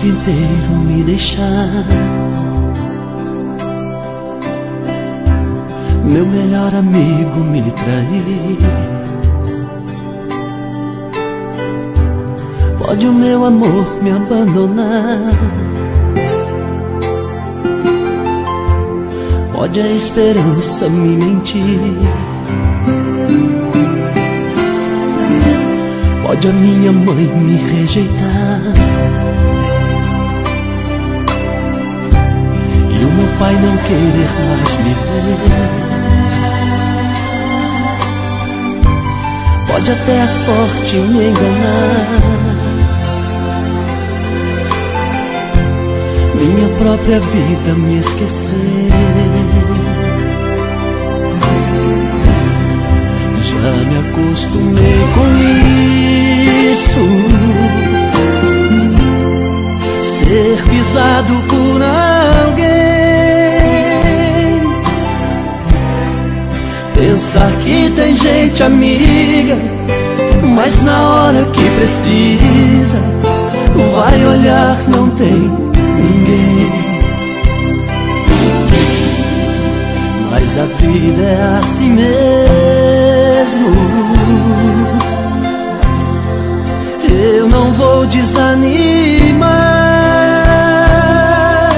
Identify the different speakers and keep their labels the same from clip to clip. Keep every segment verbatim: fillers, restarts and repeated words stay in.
Speaker 1: mundo inteiro me deixar, meu melhor amigo me trair. Pode o meu amor me abandonar, pode a esperança me mentir, pode a minha mãe me rejeitar e o meu pai não querer mais me ver. Pode até a sorte me enganar, minha própria vida me esquecer. Já me acostumei com isso, ser pisado por alguém, pensar que tem gente amiga, mas na hora que precisa vai olhar, não tem ninguém. Mas a vida é assim mesmo, eu não vou desanimar.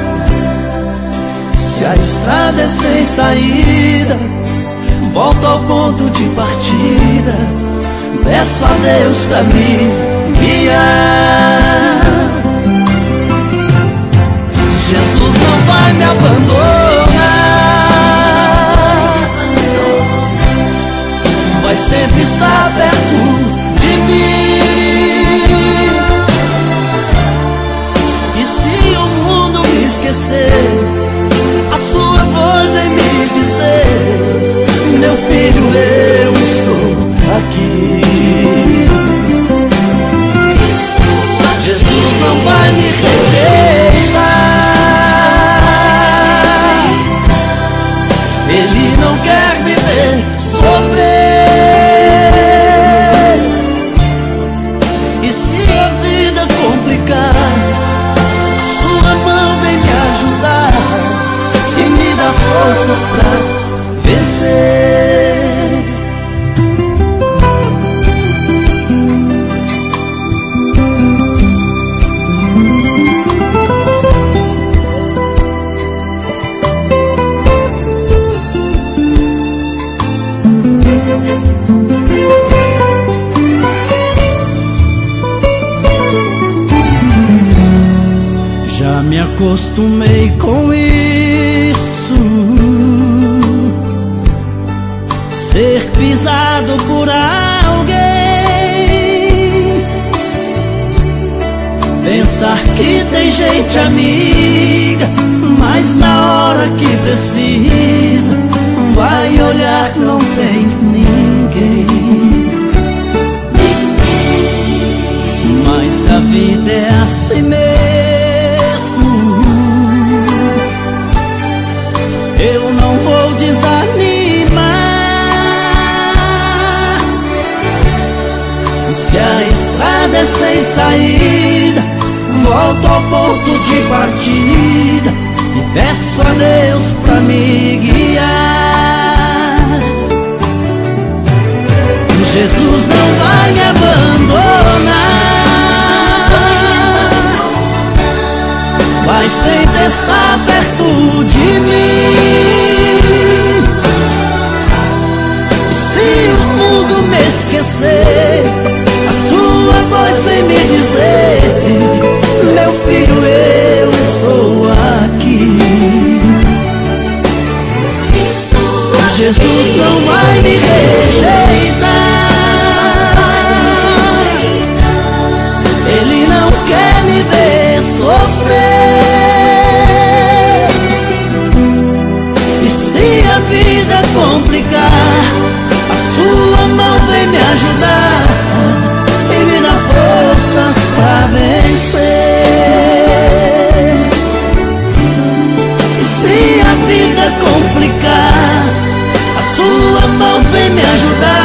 Speaker 1: Se a estrada é sem saída, volto ao ponto de partida, peço a Deus pra me guiar. Jesus não vai me abandonar, vai sempre estar perto de mim. E se o mundo me esquecer, a sua voz vem me dizer: meu filho, eu estou aqui. Jesus não vai me rejeitar, Ele não quer me ver sofrer. E se a vida complicar, a sua mão vem me ajudar e me dá forças pra vencer. Já me acostumei com isso, ser pisado por alguém, pensar que tem gente amiga, mas na hora que precisa vai olhar, não tem ninguém. Mas a vida é assim mesmo, eu não vou desanimar. Se a estrada é sem saída, volto ao ponto de partida e peço a Deus pra me guiar. Jesus não vai me abandonar, vai sempre estar perto de mim. E se o mundo me esquecer, a sua voz vem me dizer: meu filho, eu estou aqui. Jesus não vai me rejeitar, Ele não quer me ver sofrer. E se a vida complicar, a sua mão vem me ajudar e me dá forças pra vencer. E se a vida complicar, a sua mão vem me ajudar